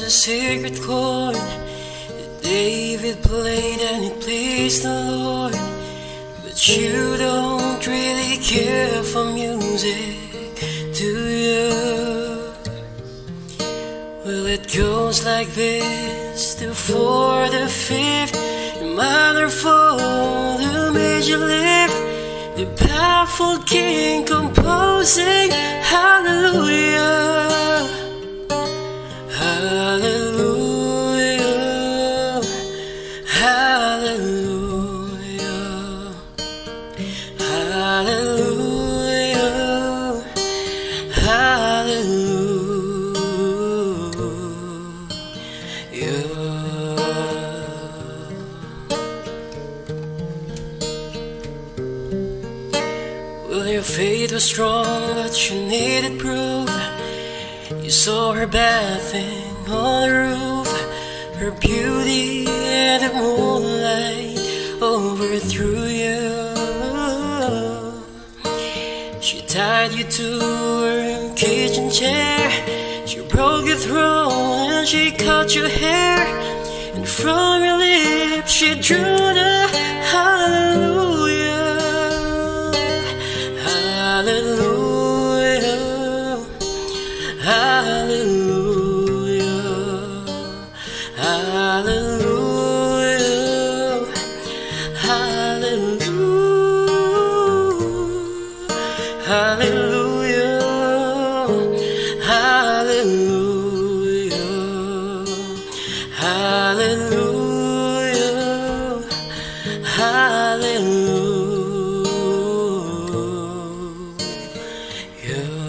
a secret chord that David played and it pleased the Lord. But you don't really care for music, do you? Well, it goes like this: the fourth, the fifth, the minor fall, the major lift, the baffled king composing hallelujah. Hallelujah, hallelujah, hallelujah, hallelujah. Well, your faith was strong, but you needed proof. You saw her bathing on the roof, her beauty and the moonlight overthrew you. She tied you to her kitchen chair, she broke your throat and she cut your hair, and from your lips she drew the hallelujah, hallelujah, hallelujah, hallelujah, hallelujah, hallelujah, hallelujah, hallelujah, hallelujah.